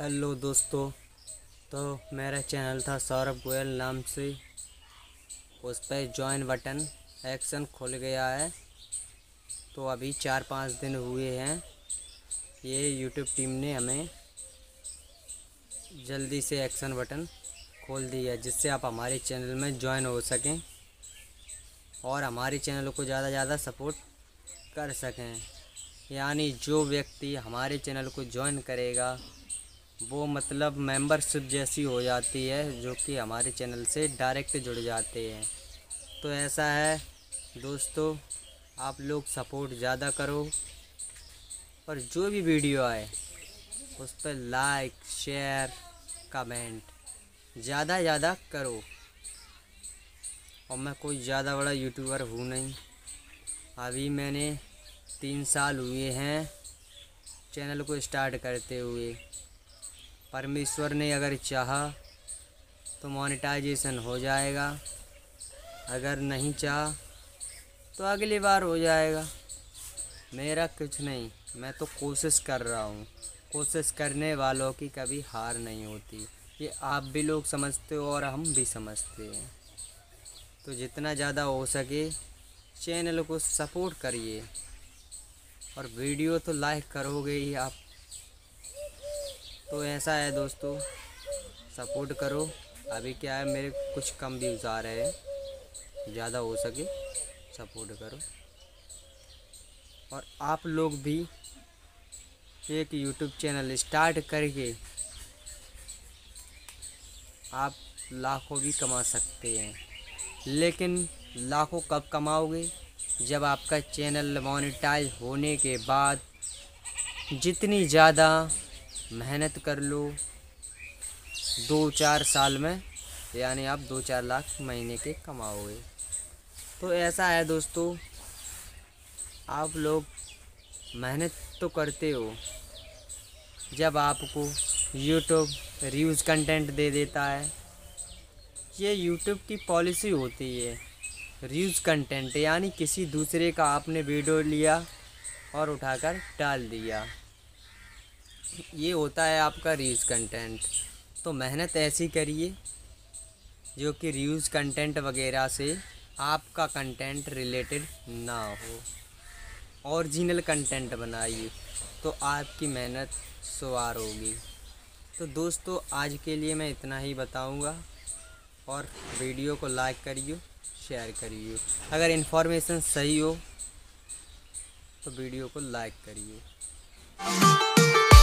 Hello दोस्तों। तो मेरा चैनल था सौरभ गोयल नाम से, उस पर ज्वाइन बटन एक्शन खुल गया है। तो अभी 4-5 दिन हुए हैं। ये यूट्यूब टीम ने हमें जल्दी से एक्शन बटन खोल दिया है, जिससे आप हमारे चैनल में ज्वाइन हो सकें और हमारे चैनल को ज़्यादा ज़्यादा सपोर्ट कर सकें। यानी जो व्यक्ति हमारे चैनल को ज्वाइन करेगा वो मतलब मेंबरशिप जैसी हो जाती है, जो कि हमारे चैनल से डायरेक्ट जुड़ जाते हैं। तो ऐसा है दोस्तों, आप लोग सपोर्ट ज़्यादा करो और जो भी वीडियो आए उस पर लाइक शेयर कमेंट ज़्यादा करो। और मैं कोई ज़्यादा बड़ा यूट्यूबर हूँ नहीं, अभी मैंने 3 साल हुए हैं चैनल को स्टार्ट करते हुए। परमेश्वर ने अगर चाहा तो मोनेटाइजेशन हो जाएगा, अगर नहीं चाहा तो अगली बार हो जाएगा। मेरा कुछ नहीं, मैं तो कोशिश कर रहा हूँ। कोशिश करने वालों की कभी हार नहीं होती, ये आप भी लोग समझते हो और हम भी समझते हैं। तो जितना ज़्यादा हो सके चैनल को सपोर्ट करिए, और वीडियो तो लाइक करोगे ही आप। तो ऐसा है दोस्तों, सपोर्ट करो। अभी क्या है, मेरे कुछ कम व्यूज़ आ रहे हैं, ज़्यादा हो सके सपोर्ट करो। और आप लोग भी एक यूट्यूब चैनल स्टार्ट करके आप लाखों भी कमा सकते हैं। लेकिन लाखों कब कमाओगे? जब आपका चैनल मोनेटाइज होने के बाद जितनी ज़्यादा मेहनत कर लो, 2-4 साल में, यानी आप 2-4 लाख महीने के कमाओगे। तो ऐसा है दोस्तों, आप लोग मेहनत तो करते हो। जब आपको यूट्यूब रिव्यूज़ कंटेंट दे देता है, ये यूट्यूब की पॉलिसी होती है। रिव्यूज़ कंटेंट यानी किसी दूसरे का आपने वीडियो लिया और उठाकर डाल दिया, ये होता है आपका रिव्यूज़ कंटेंट। तो मेहनत ऐसी करिए जो कि रिव्यूज़ कंटेंट वगैरह से आपका कंटेंट रिलेटेड ना हो, ओरिजिनल कंटेंट बनाइए, तो आपकी मेहनत सवार होगी। तो दोस्तों, आज के लिए मैं इतना ही बताऊंगा, और वीडियो को लाइक करिए, शेयर करिए। अगर इन्फॉर्मेशन सही हो तो वीडियो को लाइक करिए।